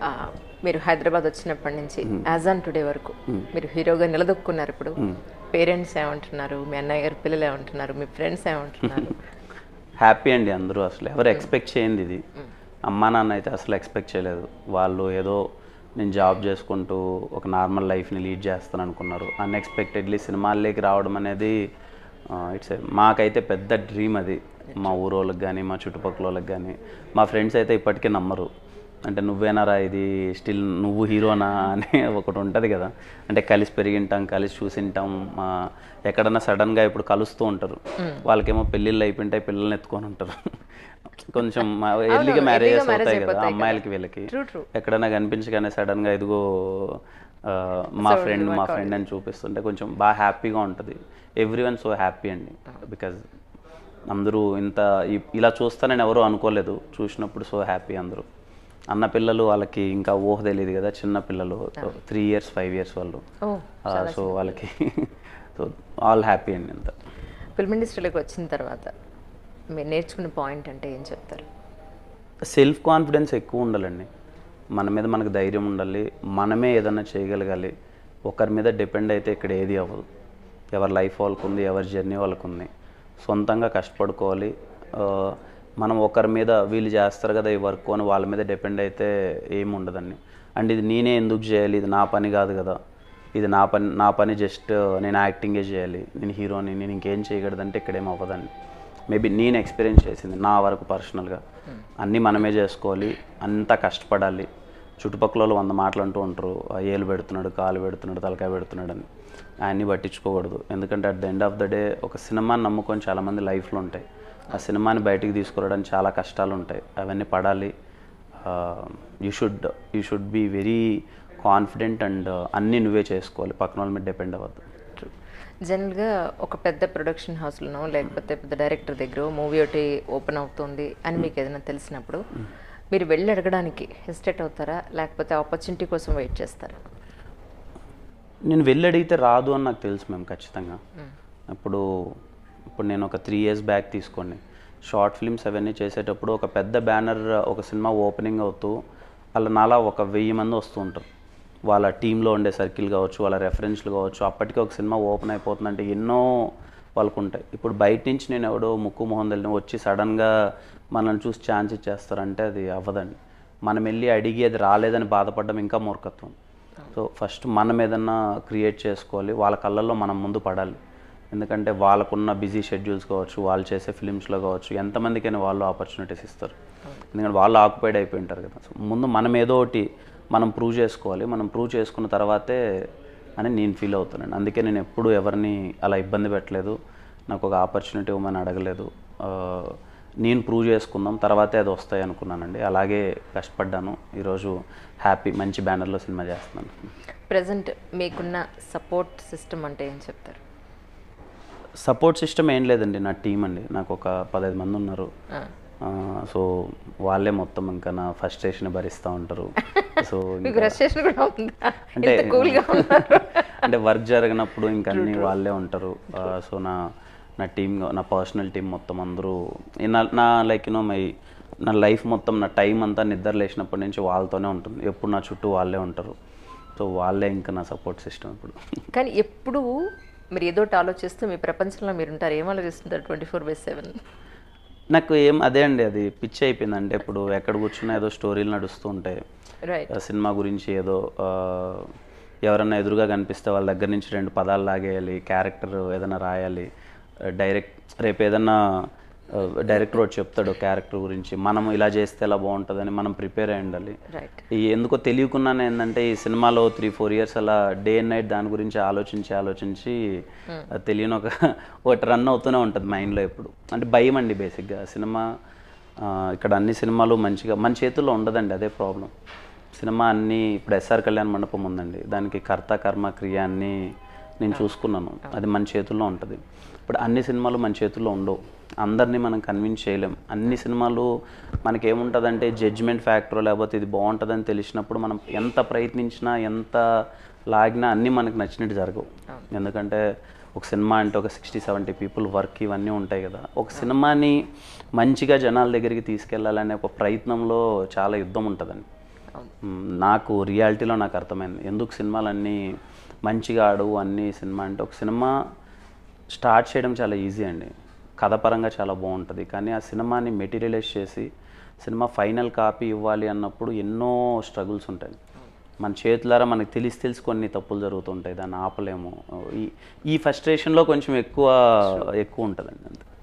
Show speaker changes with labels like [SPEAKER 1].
[SPEAKER 1] మీరు హైదరాబాద్ వచ్చినప్పటి నుంచి యాజ్ ఆన్ టుడే వరకు మీరు హీరోగా నిలదొక్కున్నారు. ఇప్పుడు పేరెంట్స్ ఏమంటున్నారు, మీ అన్నయ్య గారి పిల్లలు ఏమంటున్నారు, మీ ఫ్రెండ్స్ ఏమంటున్నారు?
[SPEAKER 2] హ్యాపీ అండి అందరూ. అసలు ఎవరు ఎక్స్పెక్ట్ చేయండి ఇది. అమ్మా నాన్న అయితే అసలు ఎక్స్పెక్ట్ చేయలేదు. వాళ్ళు ఏదో నేను జాబ్ చేసుకుంటూ ఒక నార్మల్ లైఫ్ని లీడ్ చేస్తాను అనుకున్నారు. అన్ఎక్స్పెక్టెడ్లీ సినిమాల్లోకి రావడం అనేది మాకైతే పెద్ద డ్రీమ్ అది. మా ఊరోళ్ళకి కానీ మా చుట్టుపక్కల వాళ్ళకి కానీ మా ఫ్రెండ్స్ అయితే ఇప్పటికీ నమ్మరు. అంటే నువ్వేనారా ఇది, స్టిల్ నువ్వు హీరోనా అని ఒకటి ఉంటుంది కదా. అంటే కలిసి పెరిగింటాం, కలిసి చూసింటాం, ఎక్కడన్నా సడన్గా ఇప్పుడు కలుస్తూ ఉంటారు. వాళ్ళకేమో పెళ్ళిళ్ళు అయిపోయింటాయి, పిల్లల్ని ఎత్తుకొని ఉంటారు. కొంచెం ఎర్లీగా మ్యారేజెస్ అవుతాయి కదా అమ్మాయిలకి వీళ్ళకి. ఎక్కడన్నా కనిపించగానే సడన్గా ఇదిగో మా ఫ్రెండ్ అని చూపిస్తుంటే కొంచెం బాగా హ్యాపీగా ఉంటుంది. ఎవ్రీవన్ సో హ్యాపీ అండి. బికాజ్ అందరూ ఇలా చూస్తానని ఎవరూ అనుకోలేదు. చూసినప్పుడు సో హ్యాపీ అందరూ. అన్న పిల్లలు వాళ్ళకి ఇంకా ఊహ తెలియదు కదా, చిన్న పిల్లలు 3 years 5 years వాళ్ళు. సో వాళ్ళకి సో ఆల్ హ్యాపీ అండి. అంత
[SPEAKER 1] ఫిల్మ్ ఇండస్ట్రీలోకి వచ్చిన తర్వాత మీరు నేర్చుకున్న పాయింట్ అంటే ఏం చెప్తారు?
[SPEAKER 2] సెల్ఫ్ కాన్ఫిడెన్స్ ఎక్కువ ఉండాలండి. మన మీద మనకు ధైర్యం ఉండాలి. మనమే ఏదైనా చేయగలగాలి. ఒకరి మీద డిపెండ్ అయితే ఇక్కడ ఏది అవ్వదు. ఎవరి లైఫ్ వాళ్ళకు ఉంది, ఎవరి జర్నీ వాళ్ళకు ఉంది. సొంతంగా కష్టపడుకోవాలి. మనం ఒకరి మీద వీళ్ళు చేస్తారు కదా ఈ వర్క్ అని వాళ్ళ మీద డిపెండ్ అయితే ఏమి ఉండదండి. అండ్ ఇది నేనే ఎందుకు చేయాలి, ఇది నా పని కాదు కదా, ఇది నా పని జస్ట్ నేను యాక్టింగే చేయాలి, నేను హీరోని, నేను ఇంకేం చేయకూడదంటే ఇక్కడేం అవ్వదండి. మేబీ నేను ఎక్స్పీరియన్స్ చేసింది నా వరకు పర్సనల్గా. అన్నీ మనమే చేసుకోవాలి, అంతా కష్టపడాలి. చుట్టుపక్కల వాళ్ళు 100 మాటలు అంటూ ఉంటారు, ఏలు పెడుతున్నాడు, కాలు పెడుతున్నాడు, తలకాయ పెడుతున్నాడు అని. ఆయన్ని పట్టించుకోకూడదు. ఎందుకంటే at the end of the day ఒక సినిమాని నమ్ముకొని చాలామంది లైఫ్లో ఉంటాయి. ఆ సినిమాని బయటికి తీసుకురావడానికి చాలా కష్టాలు ఉంటాయి. అవన్నీ పడాలి. You should be very confident and అన్నీ నువ్వే చేసుకోవాలి. పక్కన వాళ్ళ మీద డిపెండ్ అవ్వద్దు.
[SPEAKER 1] జనరల్గా ఒక పెద్ద ప్రొడక్షన్ హౌస్లోనో లేకపోతే పెద్ద డైరెక్టర్ దగ్గర మూవీ ఒకటి ఓపెన్ అవుతుంది అని మీకు ఏదైనా తెలిసినప్పుడు మీరు వెళ్ళి అడగడానికి హెసిటేట్ అవుతారా, లేకపోతే ఆపర్చునిటీ కోసం వెయిట్ చేస్తారా?
[SPEAKER 2] నేను వెళ్ళి అడిగితే రాదు అని నాకు తెలుసు మేము ఖచ్చితంగా. ఇప్పుడు నేను ఒక 3 years బ్యాక్ తీసుకోండి, షార్ట్ ఫిల్మ్స్ అవన్నీ చేసేటప్పుడు ఒక పెద్ద బ్యానర్ ఒక సినిమా ఓపెనింగ్ అవుతూ వాళ్ళ నాలా ఒక 1000 మంది వస్తూ ఉంటారు. వాళ్ళ టీంలో ఉండే సర్కిల్ కావచ్చు, వాళ్ళ రెఫరెన్స్లు కావచ్చు. అప్పటికే ఒక సినిమా ఓపెన్ అయిపోతుందంటే ఎన్నో వాళ్ళకు ఉంటాయి. ఇప్పుడు బయట నుంచి నేను ఎవడో ముక్కు మొహం తెలియని వచ్చి సడన్గా మనల్ని చూసి ఛాన్స్ ఇచ్చేస్తారంటే అది అవ్వదండి. మనం వెళ్ళి అడిగి అది రాలేదని బాధపడడం ఇంకా మూర్ఖత్వం. సో ఫస్ట్ మనం ఏదన్నా క్రియేట్ చేసుకోవాలి, వాళ్ళ కళ్ళల్లో మనం ముందు పడాలి. ఎందుకంటే వాళ్ళకున్న బిజీ షెడ్యూల్స్ కావచ్చు, వాళ్ళు చేసే ఫిలిమ్స్లో కావచ్చు, ఎంతమందికైనా వాళ్ళు ఆపర్చునిటీస్ ఇస్తారు. ఎందుకంటే వాళ్ళు ఆక్యుపైడ్ అయిపోయి ఉంటారు కదా. సో ముందు మనం ఏదో ఒకటి మనం ప్రూవ్ చేసుకోవాలి. మనం ప్రూవ్ చేసుకున్న తర్వాతే అని నేను ఫీల్ అవుతానండి. అందుకే నేను ఎప్పుడూ ఎవరిని అలా ఇబ్బంది పెట్టలేదు, నాకు ఒక ఆపర్చునిటీ ఇవ్వమని అడగలేదు. నేను ప్రూవ్ చేసుకుందాం తర్వాతే అది వస్తాయి అనుకున్నానండి. అలాగే కష్టపడ్డాను. ఈరోజు హ్యాపీ, మంచి బ్యానర్లో సినిమా చేస్తున్నాను.
[SPEAKER 1] ప్రజెంట్ మీకున్న సపోర్ట్ సిస్టమ్ అంటే ఏం చెప్తారు?
[SPEAKER 2] సపోర్ట్ సిస్టమ్ ఏం లేదండి, నా టీం అండి. నాకు ఒక 15 మంది ఉన్నారు. సో వాళ్ళే మొత్తం ఇంకా నా ఫ్రస్ట్రేషన్ భరిస్తూ ఉంటారు. సో అంటే వర్క్ జరిగినప్పుడు ఇంకా అన్నీ వాళ్ళే ఉంటారు. సో నా టీం, నా పర్సనల్ టీం మొత్తం అందరూ నా లైక్ నా లైఫ్ మొత్తం, నా టైం అంతా నిద్ర లేచినప్పటి నుంచి వాళ్ళతోనే ఉంటుంది. ఎప్పుడు నా చుట్టూ వాళ్ళే ఉంటారు. సో వాళ్ళే ఇంకా నా సపోర్ట్ సిస్టమ్ ఇప్పుడు.
[SPEAKER 1] కానీ ఎప్పుడు మీరు ఏదో ఆలోచిస్తూ మీ ప్రపంచంలో మీరు ఉంటారు, ఏం ఆలోచిస్తుంటారు 24/7?
[SPEAKER 2] నాకు అదే అండి, అది పిచ్చి అయిపోయింది. అంటే ఇప్పుడు ఎక్కడ కూర్చున్నా ఏదో స్టోరీలు నడుస్తూ ఉంటాయి. సినిమా గురించి ఏదో ఎవరన్నా ఎదురుగా కనిపిస్తే వాళ్ళ దగ్గర నుంచి 2 పదాలు లాగేయాలి, క్యారెక్టర్ ఏదైనా రాయాలి, రేపు ఏదన్నా డైరెక్టర్ ఒకటి చెప్తాడు క్యారెక్టర్ గురించి, మనం ఇలా చేస్తే ఎలా బాగుంటుందని మనం ప్రిపేర్ అయి ఉండాలి. ఎందుకో తెలియకున్నానే ఏంటంటే ఈ సినిమాలో 3-4 years అలా డే అండ్ నైట్ దాని గురించి ఆలోచించి తెలియని ఒకటి రన్ అవుతూనే ఉంటుంది మైండ్లో ఎప్పుడు. అంటే భయం అండి బేసిక్గా. సినిమా ఇక్కడ అన్ని సినిమాలు మంచిగా మన చేతుల్లో ఉండదండి, అదే ప్రాబ్లం. సినిమా అన్నీ ఇప్పుడు SR కళ్యాణ్ మండపం ఉందండి, దానికి కర్త కర్మ క్రియ అన్నీ నేను చూసుకున్నాను, అది మన చేతుల్లో ఉంటుంది. ఇప్పుడు అన్ని సినిమాలు మన చేతుల్లో ఉండవు, అందరినీ మనం కన్విన్స్ చేయలేం. అన్ని సినిమాలు మనకేముంటుందంటే జడ్జిమెంట్ ఫ్యాక్టర్, లేకపోతే ఇది బాగుంటుందని తెలిసినప్పుడు మనం ఎంత ప్రయత్నించినా ఎంత లాగినా అన్నీ మనకు నచ్చినట్టు జరగవు. ఎందుకంటే ఒక సినిమా అంటే ఒక 60-70 people వర్క్ ఇవన్నీ ఉంటాయి కదా. ఒక సినిమాని మంచిగా జనాల దగ్గరికి తీసుకెళ్లాలనే ఒక ప్రయత్నంలో చాలా యుద్ధం ఉంటుందండి. నాకు రియాలిటీలో నాకు అర్థమైంది ఎందుకు సినిమాలన్నీ మంచిగా ఆడు అన్ని సినిమా అంటే ఒక సినిమా స్టార్ట్ చేయడం చాలా ఈజీ అండి, కథపరంగా చాలా బాగుంటుంది, కానీ ఆ సినిమాని మెటీరియలైజ్ చేసి సినిమా ఫైనల్ కాపీ ఇవ్వాలి అన్నప్పుడు ఎన్నో స్ట్రగుల్స్ ఉంటాయి. మన చేతులారా మనకు తెలిసి కొన్ని తప్పులు జరుగుతుంటాయి, దాన్ని ఆపలేము. ఈ ఫ్రస్ట్రేషన్లో కొంచెం ఎక్కువ ఉంటుందండి అంతే.